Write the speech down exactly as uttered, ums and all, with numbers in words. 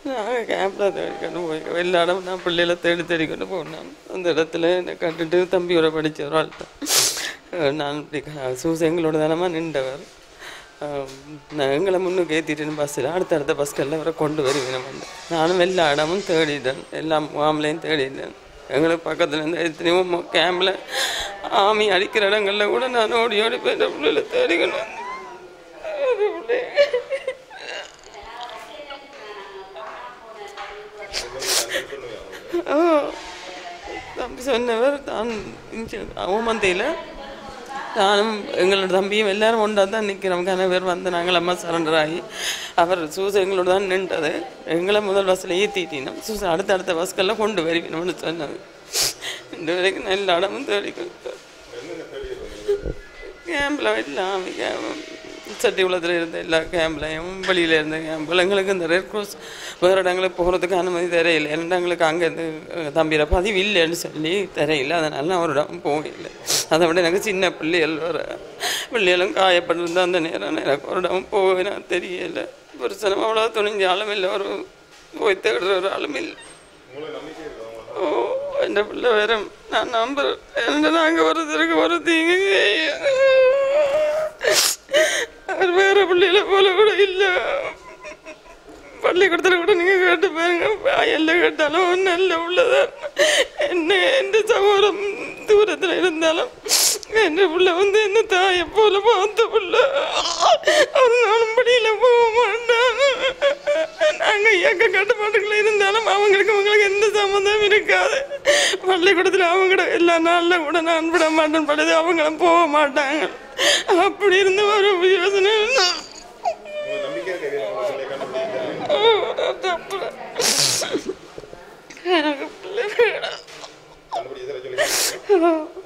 நாங்கள் கேம்பில் தேடிக்கொண்டு போய் எல்லா இடம் நான் பிள்ளைகளை தேடி தேடிக்கொண்டு போனேன். அந்த இடத்துல என்னை கட்டுட்டு தம்பியோட படித்த ஒரு ஆள் தான். நான் இப்படி சூஸ் எங்களோட தானமா நின்றவர். நான் எங்களை முன்னுக்கு ஏற்றிட்டு பஸ்ஸில் அடுத்தடுத்த பஸ்களில் அவரை கொண்டு வருவேன். வந்து நானும் எல்லா இடமும் தேடிட்டேன், எல்லா முகாம்லையும் தேடிட்டேன். எங்களுக்கு பக்கத்தில் இருந்து எத்தனையோ கேம்பில் ஆமி அடிக்கிற இடங்களில் கூட நான் ஓடி ஓடி போய் பிள்ளைகளை தேடிக்கணும். தம்பி சொன்னவர் தான் ஓமந்தையில் நானும் எங்களோட தம்பியும் எல்லாரும் ஒன்றா தான் நிற்கிறோம். கன பேர் வந்து நாங்கள் அம்மா சரண்டர் ஆகி அவர் சூசை எங்களோட தான் நின்றது. எங்களை முதல் பஸ்ஸில் ஏற்றிட்டினோம். சூசை அடுத்த அடுத்த பஸ்கெல்லாம் கொண்டு வருவினோம்னு சொன்னது. ரெண்டு வரைக்கும் நல்ல இடமும் தேடி கொடுத்தார். கேம்பில் எல்லாம் சட்டி உலகத்தில் இருந்த எல்லா கேம்ப்லையும் வெளியில் இருந்த கேம்பில் எங்களுக்கு இந்த ரெட் க்ராஸ் வேறு இடங்களுக்கு போகிறதுக்கு அனுமதி தரையில்லை. ஏன்னா எங்களுக்கு அங்கேருந்து தம்பியில் பதிவு இல்லைன்னு சொல்லி தரையில்லை. அதனால நான் ஒரு இடம் போகலை. அதை விட எனக்கு சின்ன பிள்ளைகள் வர பிள்ளைகளும் காயப்பட்டிருந்த அந்த நேரம் எனக்கு ஒரு இடம் போவேன்னா தெரியலை. புருஷனும் அவ்வளோ துணிஞ்ச ஆளும் இல்லை, ஒரு போய் தேடுற ஒரு ஆளும் இல்லை. ஓ என் பிள்ளை வேற நான் நம்புறேன். என்ன நாங்கள் ஒருத்தருக்கு ஒரு தீங்கு அவர் வேற பிள்ளைகளை போல கூட இல்லை. பள்ளிக்கூடத்தில் கூட நீங்கள் கேட்டு பாருங்க, எல்லாம் கேட்டாலும் நல்ல உள்ளதா. என்ன எந்த சகோதரம் தூரத்தில் இருந்தாலும் என் பிள்ளை வந்து என்ன தாயை போல பார்த்த பிள்ளை. ஒரு நாளும் படியில் போக மாட்டாங்க. நாங்கள் இயக்க கட்டுப்பாட்டுக்குள்ள இருந்தாலும் அவங்களுக்கு அவங்களுக்கு எந்த சம்மந்தம் இருக்காது. பள்ளிக்கூடத்தில் அவங்க எல்லா நாளில் கூட நான் விட மாட்டேன் படுது, அவங்களும் போக மாட்டாங்க. அப்படி இருந்து ஒரு யோசனை எனக்கு பிள்ளை வேணும்.